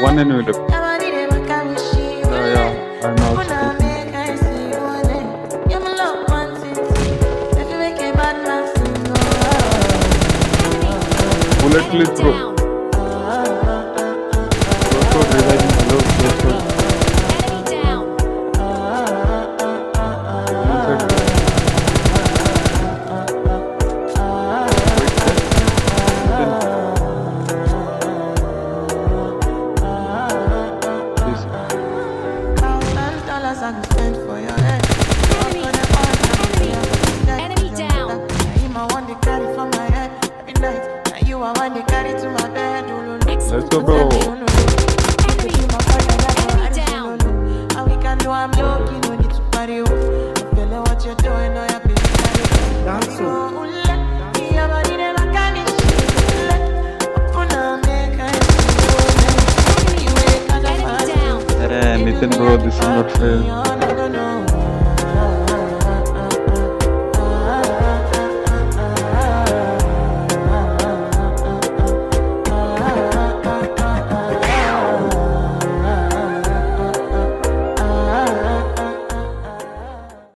One enemy left. Yeah, I know. Bullet clip, bro. Hello, let's go, bro. Nithin, bro, this is not fair.